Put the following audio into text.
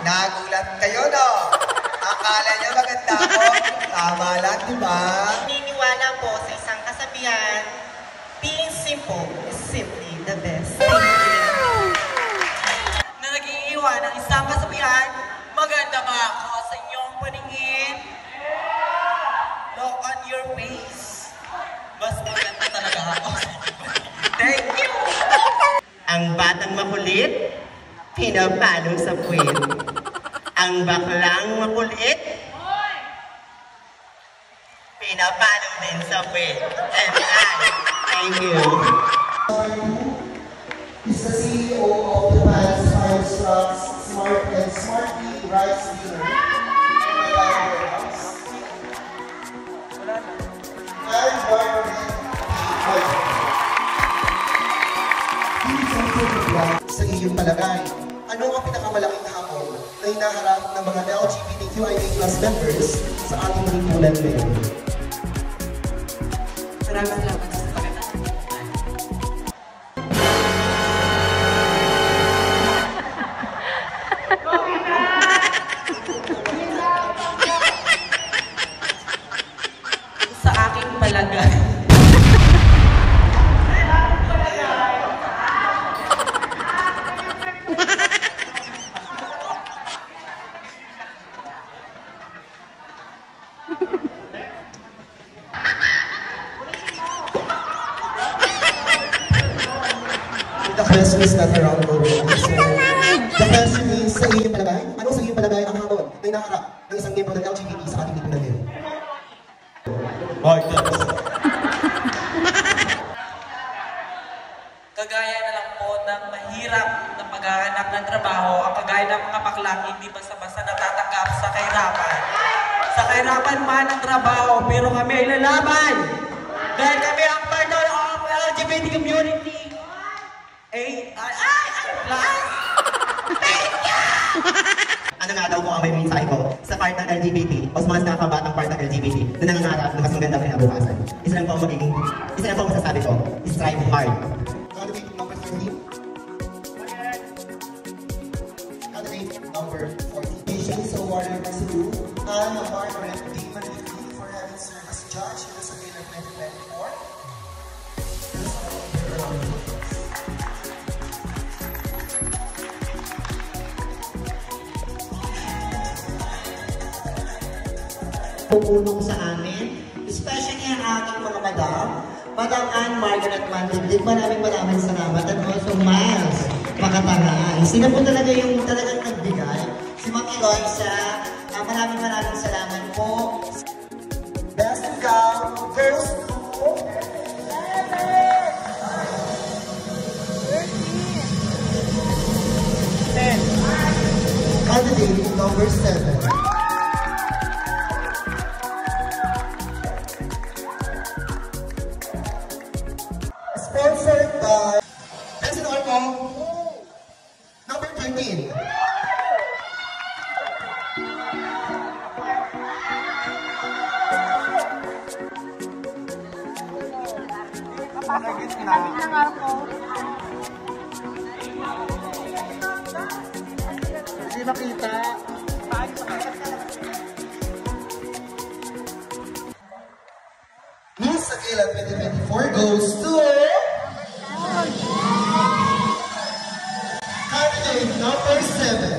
Nagulat kayo, no? Akala niya maganda ako. Tama lang, di ba? Naniniwala po sa isang kasabihan, being simple is simply the best. Na nag-iiwan ng isang kasabihan, maganda ba ako sa inyong paningin? Look on your face. Mas maganda talaga ako sa inyong paningin. Thank you! Ang batang makulit, pinapalo sa puwet. Ang baklang makulit, pinapalo din sa puwet. And thank you. He's the CEO of the Japan's Fire Trucks Smart and Smartly Rice Dealer in my warehouse. I'm sa iyong palagay, ano ang pinakamalaking hamon na hinaharap ng mga LGBTQIA+ members sa ating lipunan ngayon? Maraming salamat sa pagkakataon. Sa aking palagay. The question is not around the world. So, the question is, sa iyong palagay, ano sa iyong palagay ang hamon na hinaharap ng isang membro ng LGBT sa ating lipunan ngayon? Marcos. Kagaya na lang po ng mahirap na paghahanap ng trabaho, ang kagaya ng mga baklang hindi basta-basta natatanggap sa kahirapan. Sa kahirapan man ang trabaho, pero kami ay lalaban. Dahil kami ang part of LGBT community. Thank you! Ano nga daw po ang may mensahe ko sa part ng LGBT o sa mga nakakabatang part ng LGBT na nangangarap ng mas maganda kinabukasan? Isa lang po ang masasabi ko, strive hard. Candidate number 13. Candidate number 14. Patience Award number 2. Anna Margaret Damon Lee for having served as judge in the Sagila 2024. Pumulong sa amin, especially ang aking mga Madam Ann Margaret Mandiblig, maraming salamat, at also Miles Makatangay. Sila po talaga yung talagang nagbigay. Si Ma'am Eloisa, maraming salamat po. Best Gown, Girls 2. Candidate number 7. Sponsored by President Ormo, number 13. Hindi makita. Miss Sagila 2024 goes to candidate number 7.